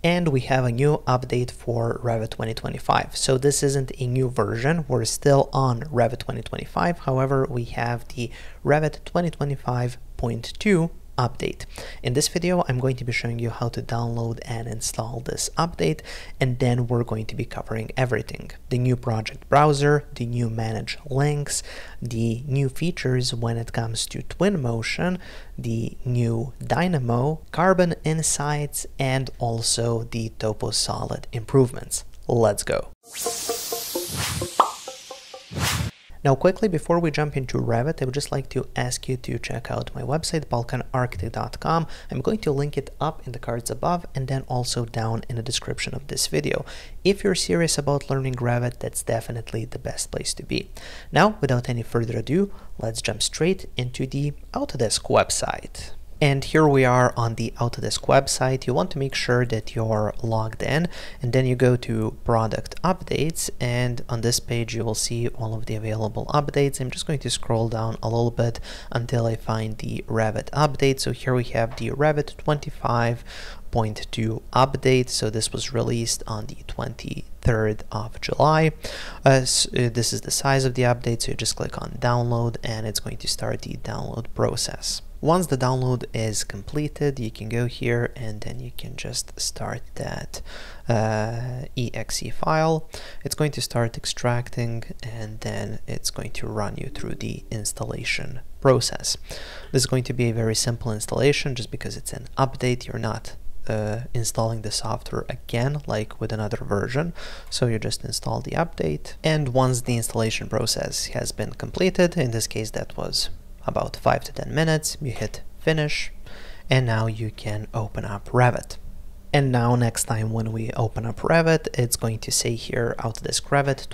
And we have a new update for Revit 2025. So this isn't a new version, we're still on Revit 2025. However, we have the Revit 2025.2 update. In this video, I'm going to be showing you how to download and install this update, and then we're going to be covering everything. The new project browser, the new manage links, the new features when it comes to Twinmotion, the new Dynamo, carbon insights, and also the Toposolid improvements. Let's go. Now, quickly, before we jump into Revit, I would just like to ask you to check out my website, balkanarchitect.com. I'm going to link it up in the cards above and then also down in the description of this video. If you're serious about learning Revit, that's definitely the best place to be. Now, without any further ado, let's jump straight into the Autodesk website. And here we are on the Autodesk website. You want to make sure that you're logged in, and then you go to product updates, and on this page you will see all of the available updates. I'm just going to scroll down a little bit until I find the Revit update. So here we have the Revit 2025.2 update. So this was released on the 23rd of July. This is the size of the update, so you just click on download and it's going to start the download process. Once the download is completed, you can go here and then you can just start that exe file. It's going to start extracting and then it's going to run you through the installation process. This is going to be a very simple installation just because it's an update. You're not installing the software again like with another version, so you just install the update, and once the installation process has been completed, in this case that was about 5 to 10 minutes, you hit finish, and now you can open up Revit. And now next time when we open up Revit, it's going to say here Autodesk Revit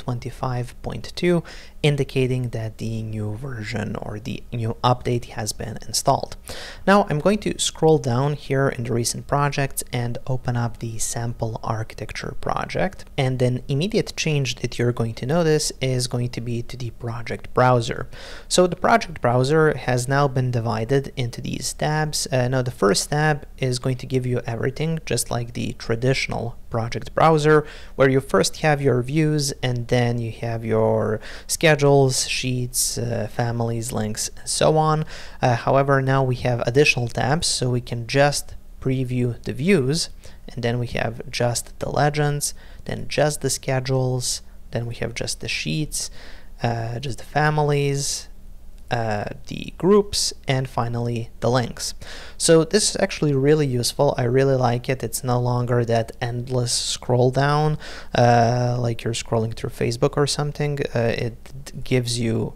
2025.2, indicating that the new version or the new update has been installed. Now I'm going to scroll down here in the recent projects and open up the sample architecture project. And then immediate change that you're going to notice is going to be to the project browser. So the project browser has now been divided into these tabs. Now the first tab is going to give you everything, just like the traditional project browser, where you first have your views and then you have your schedules, sheets, families, links, and so on. However, now we have additional tabs, so we can just preview the views, and then we have just the legends, then just the schedules, then we have just the sheets, just the families, the groups, and finally the links. So this is actually really useful. I really like it. It's no longer that endless scroll down like you're scrolling through Facebook or something. It gives you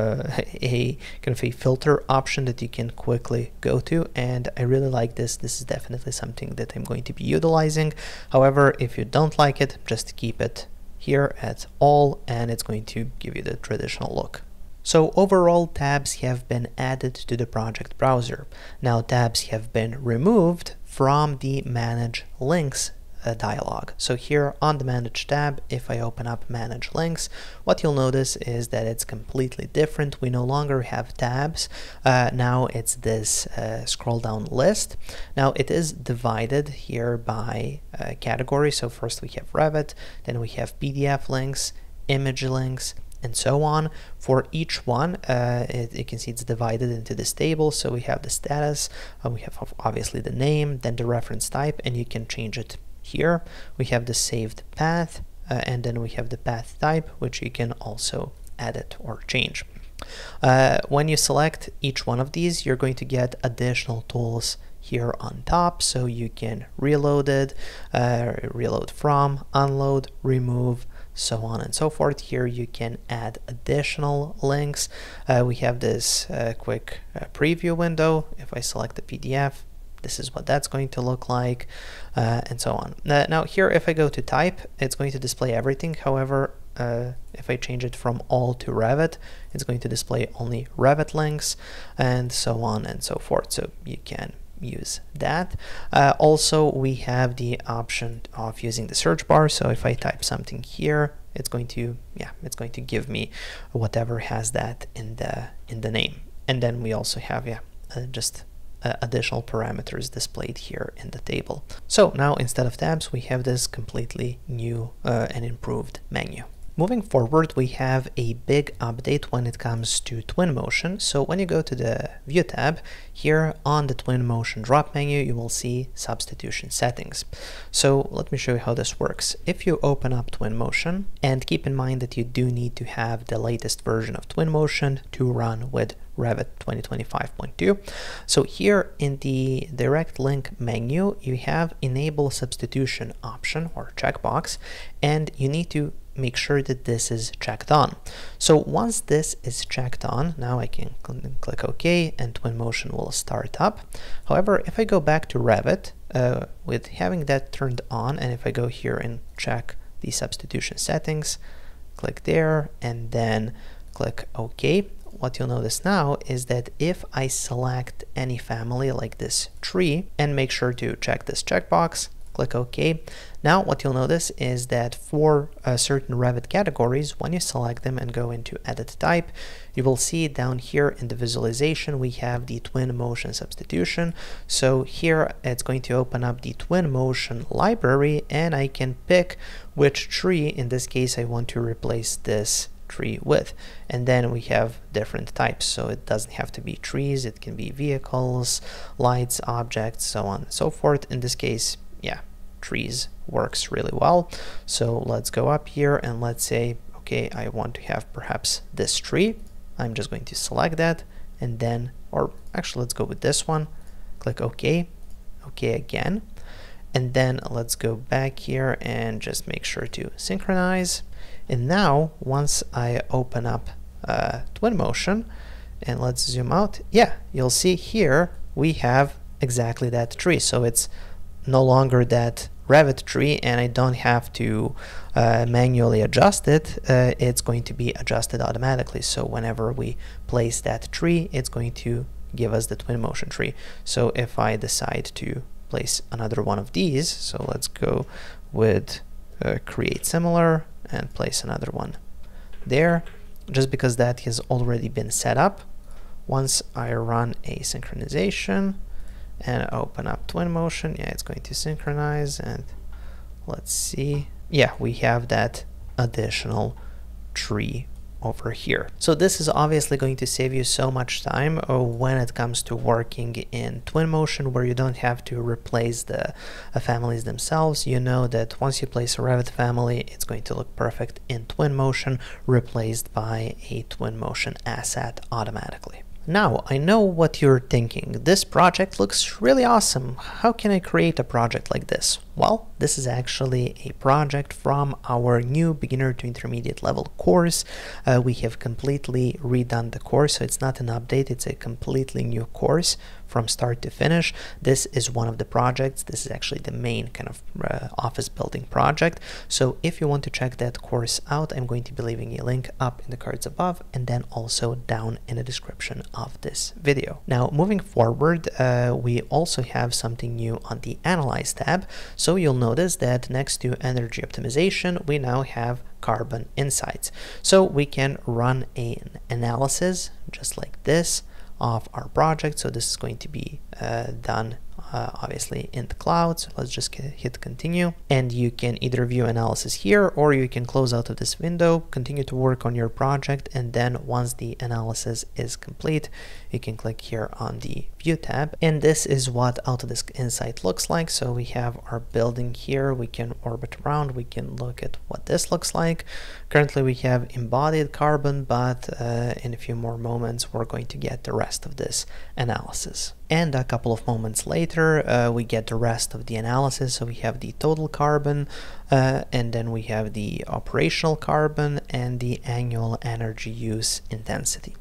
a kind of a filter option that you can quickly go to, and I really like this. This is definitely something that I'm going to be utilizing. However, if you don't like it, just keep it here at all and it's going to give you the traditional look. So overall, tabs have been added to the project browser. Now tabs have been removed from the manage links dialog. So here on the manage tab, if I open up manage links, what you'll notice is that it's completely different. We no longer have tabs. Now it's this scroll down list. Now it is divided here by category. So first we have Revit, then we have PDF links, image links, and so on. For each one, you can see it's divided into this table. So we have the status, we have obviously the name, then the reference type, and you can change it here. We have the saved path, and then we have the path type, which you can also edit or change. When you select each one of these, you're going to get additional tools here on top, so you can reload it, reload from, unload, remove, so on and so forth. Here you can add additional links. We have this quick preview window. If I select the PDF, this is what that's going to look like, and so on. Now here, if I go to type, it's going to display everything. However, if I change it from all to Revit, it's going to display only Revit links, and so on and so forth. So you can use that. Also, we have the option of using the search bar. So if I type something here, it's going to give me whatever has that in the name. And then we also have just additional parameters displayed here in the table. So now instead of tabs, we have this completely new and improved menu. Moving forward, we have a big update when it comes to Twinmotion. So when you go to the View tab, here on the Twinmotion drop menu, you will see Substitution Settings. So let me show you how this works. If you open up Twinmotion, and keep in mind that you do need to have the latest version of Twinmotion to run with Revit 2025.2. So here in the direct link menu, you have Enable Substitution option or checkbox, and you need to make sure that this is checked on. So once this is checked on, now I can click OK and Twinmotion will start up. However, if I go back to Revit with having that turned on, and if I go here and check the substitution settings, click there and then click OK, what you'll notice now is that if I select any family like this tree and make sure to check this checkbox, click OK. Now what you'll notice is that for certain Revit categories, when you select them and go into Edit Type, you will see down here in the visualization we have the Twinmotion substitution. So here it's going to open up the Twinmotion library, and I can pick which tree, in this case I want to replace this tree with, and then we have different types, so it doesn't have to be trees, it can be vehicles, lights, objects, so on and so forth. In this case, yeah, trees works really well. So let's go up here and let's say, okay, I want to have perhaps this tree. I'm just going to select that, and then, or actually let's go with this one, click OK, OK again, and then let's go back here and just make sure to synchronize. And now once I open up Twinmotion and let's zoom out, yeah, you'll see here we have exactly that tree. So it's no longer that Revit tree, and I don't have to manually adjust it. It's going to be adjusted automatically. So whenever we place that tree, it's going to give us the Twinmotion tree. So if I decide to place another one of these, so let's go with create similar and place another one there, just because that has already been set up. Once I run a synchronization and open up Twinmotion, yeah, it's going to synchronize, and let's see, yeah, we have that additional tree over here. So this is obviously going to save you so much time when it comes to working in Twinmotion, where you don't have to replace the families themselves. You know that once you place a Revit family, it's going to look perfect in Twinmotion, replaced by a Twinmotion asset automatically. Now, I know what you're thinking. This project looks really awesome. How can I create a project like this? Well, this is actually a project from our new beginner to intermediate level course. We have completely redone the course, so it's not an update, it's a completely new course from start to finish. This is one of the projects. This is actually the main kind of office building project. So if you want to check that course out, I'm going to be leaving a link up in the cards above and then also down in the description of this video. Now, moving forward, we also have something new on the Analyze tab. So you'll notice that next to energy optimization, we now have carbon insights. So we can run an analysis just like this of our project. So this is going to be done obviously in the cloud. So let's just hit continue, and you can either view analysis here, or you can close out of this window, continue to work on your project, and then once the analysis is complete, you can click here on the View tab, and this is what Autodesk Insight looks like. So we have our building here, we can orbit around, we can look at what this looks like. Currently we have embodied carbon, but in a few more moments we're going to get the rest of this analysis. And a couple of moments later we get the rest of the analysis. So we have the total carbon, and then we have the operational carbon and the annual energy use intensity.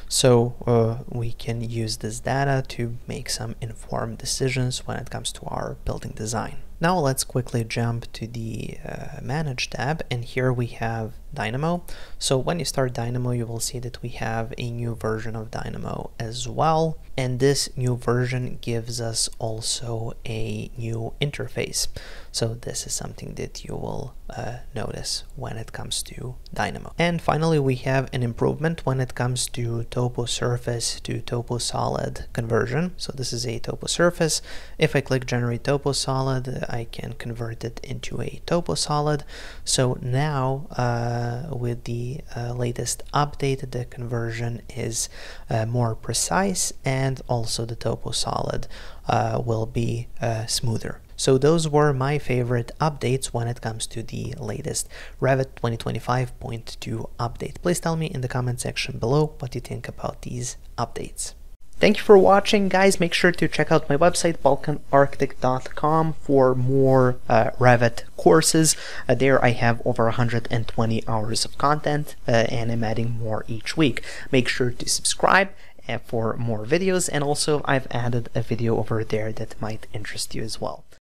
So we can use this data to make some informed decisions when it comes to our building design. Now let's quickly jump to the Manage tab, and here we have Dynamo. So when you start Dynamo, you will see that we have a new version of Dynamo as well. And this new version gives us also a new interface. So this is something that you will notice when it comes to Dynamo. And finally, we have an improvement when it comes to topo surface to toposolid conversion. So this is a topo surface. If I click generate toposolid, I can convert it into a toposolid. So now with the latest update, the conversion is more precise, and also the toposolid will be smoother. So those were my favorite updates when it comes to the latest Revit 2025.2 update. Please tell me in the comment section below what you think about these updates. Thank you for watching, guys. Make sure to check out my website, balkanarchitect.com, for more Revit courses. There I have over 120 hours of content, and I'm adding more each week. Make sure to subscribe for more videos, and also I've added a video over there that might interest you as well.